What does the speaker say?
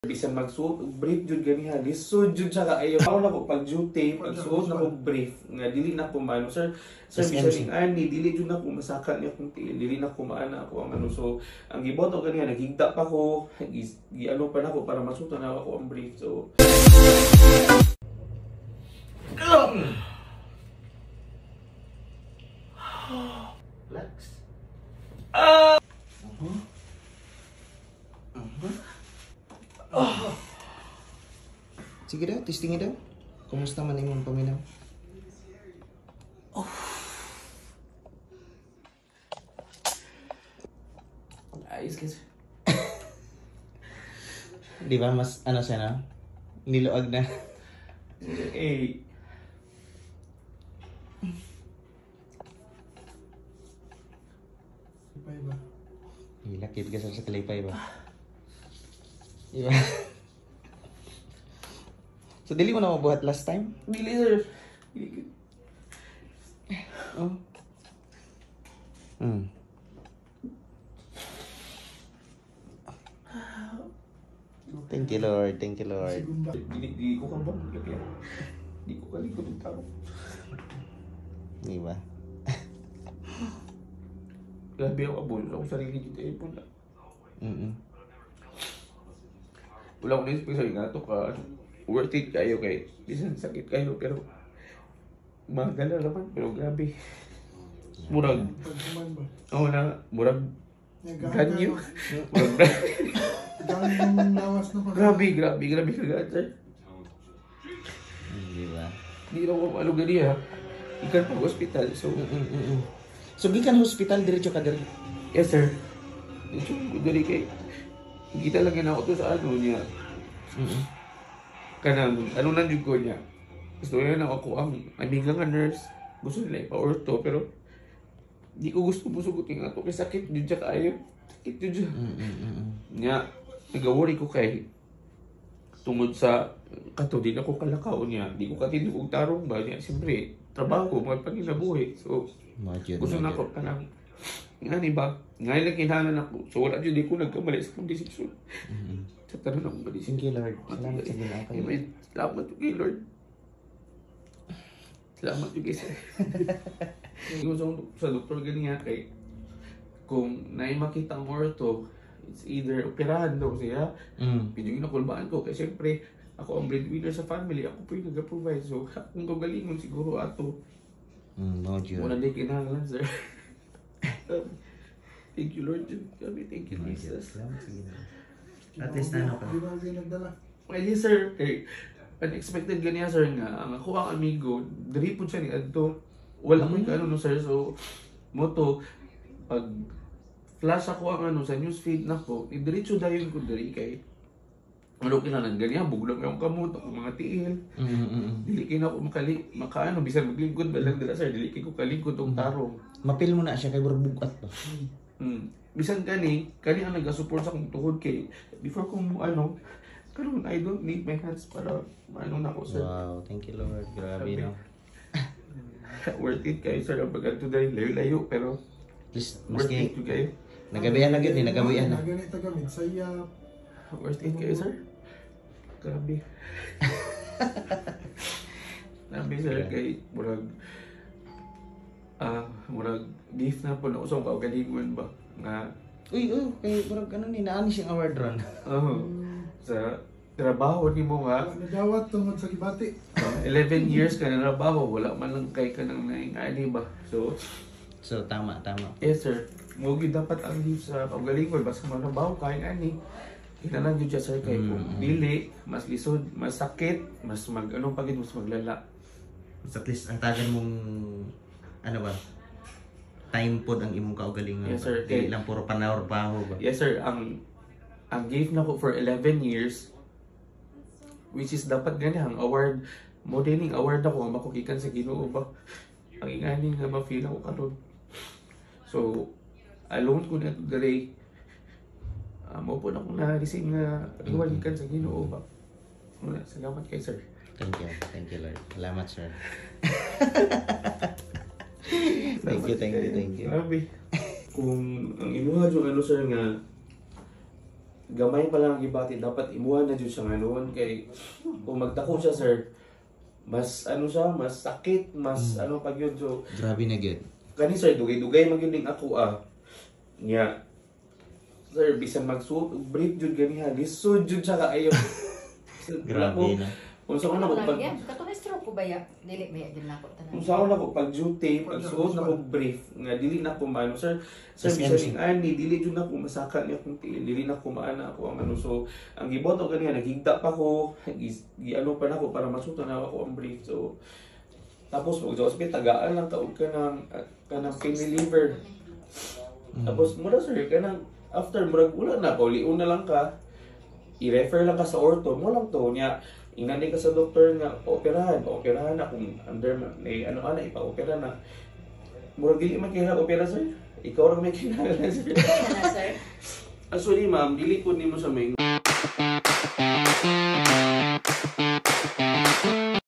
Bisan magsuot og brief jud ganiha, lisod jud siya kaayo. Ako na ko pag duty, pagsuot na ko brief nga dili na ko maano sir. Sir bisan ani dili jud na ko masaka niya kung dili na ko maana ako ang ano. So ang giboto ganiha naghigda pa ko, ano pa nako para masuot na ako ang brief. So relax. Sige daw, testingin daw. Kumusta man imong paminaw? Ayos kasi. Di ba mas ano siya na? Niluag na. Eh. Lipay ba? Hilakit ka sa kalipay ba? Di ba? So, dili mo na mabuhat last time? Dili sir. Dili. Oh. Thank you, Lord. Thank you, Lord. Segunda. Dili ko kan ba? Di ko kalikot ng tao. Di ba? Grabe ako abol. Wala akong sarili dito eh po na. Wala akong naisip sa nga ito ka. Worth it kayo kay. Bisan sakit kayo pero maganda naman pero grabe. Murag. Pagkuman ba? Oo na. Murag. Ganyo. Murag. Galing ng lawas na pa. Grabe kagat sir. Di ba? Hindi na ako ano ganiya. Ikan pag hospital. So, So, gikan hospital, diretso ka diri. yes sir. Ito, dari kay. Kita lang yan ako to sa ano niya. Kanang, ano nang yung ko niya. Gusto niya na ako ang amiga nga nurse. Gusto nila ipa-orto, pero di ko gusto musugutin nga to. Kaya sakit yun siya kaayo. Sakit yun siya. Nga, nag-worry ko kay tungod sa kato, di na ko kalakaw niya. Di ko katindig og tarong ba niya. Siyempre, trabaho, mga panginabuhi. So, gusto na ako kanang nga ni ba? Ngayon lang kinahanglan ako. So wala dyan, di ko nagkamali sa akong desisyon. Sa tanong akong desisyon. Thank you, Lord. Salamat sa ginoo kayo. Amen. Salamat to kay Lord. Salamat to kay Sir. Yung sa doktor ganyan kay kung makita ang orto, it's either operahan daw siya, pinyong nakulbaan ko. Kasi siyempre, ako ang breadwinner sa family. Ako po yung nag-provide. So, kung kagalingon siguro ato. No, Diyo. Wala din kinahanglan, sir. Thank you, Lord. Kami, thank you, Jesus. Salamat sa ginoo. At least ano ka? Di ba kayo nagdala? Well, yes, sir. Kay, unexpected ganyan, sir, nga. Ang ako ang amigo, dari po siya ni Adto. Wala ko yung kaano, no, sir. So, moto, pag flash ako ang ano sa newsfeed na ko, diretso dayon ko dari kay ano kinanan ganyan, buglang yung kamot, ako mga tiil. Dili kina ako makaano, bisan maglingkod ba lang dila, sir. Dili ko kalingkod tong tarong. Mapil mo na siya kay bugat ba? Bisan kani ang nag-support sa akong tuhod kay before ko mo ano, karon I don't need my hands para ano na ko, sir. Wow, thank you, Lord. Grabe, no? Worth it kayo, sir. Kapag today, layo-layo, pero Please, worth maski it to kayo. nagabihan na gid, nagabihan na. Naganito kami, sayap. Worth it kayo, sir. Grabe. Grabe, sir. Kay murag murag gift na po na usong kaugalingon ba nga Uy, kay murag ano ni naani siyang award ron. sa trabaho ni mo nga Nagawat tungod sa gibati. 11 years ka na trabaho, wala man lang kay ka nang naingani ba. So tama. yes, sir. Mugi dapat ang gift sa kaugalingon basta man trabaho kay ani. Kinalang yun siya, sir, kay kung dili, mas lisod, mas sakit, mas ano pagid, mas maglala. At least ang tagan mong ano ba? Time pod ang imong kaugalingon. Yes, sir. Dili lang puro panahor-baho ba? Yes, sir. Ang gift na ko for 11 years, which is dapat ganyan, ang award, modeling award ako, ang makukikan sa Ginoo ba? Ang ingani nga ma-feel ako karon. So, alone ko na ito dali. Mo po na akong na-receive nga iwalikan sa Ginoo ba? Salamat kay sir. Thank you, Lord. Salamat, sir. Thank you. Grabe. Kung ang imuha yung ano, sir, nga gamay pa lang ang gibati, dapat imuha na jud siya ngayon kay kung magdako siya sir, mas ano siya, mas sakit, mas ano pag yun. So Grabe na gyud. kani sir, dugay-dugay magyuding ako nya sir, bisan magsuot og brief jud ganiha, lisod jud siya kaayo. Grabe na. Kung sa una ko pag Katong stroke ko ba ya? Dili ba ya din nako tanan. kung sa una ko pag duty, pag suot na ko brief, nga dili na ko maano sir, Mas bisan MC. ning ani dili jud na ko masaka niya kung dili na ko maana ako ang ano. So ang giboto ganiha naghigda pa ko, ano pa nako para masutan na ako ang brief. So tapos mo sa ospital tagaan lang taog ka ng pain reliever. Tapos mura sir kanang after murag wala na pauliun na lang ka, i-refer lang ka sa ortho mo lang to niya. Ingnan ka sa doktor nga paoperahan na kung under may ano ipa-opera na. Murag dili man kaya opera sir. Ikaw ra may kinahanglan sir. Ano sir? Actually ma'am, dili ko nimo sa may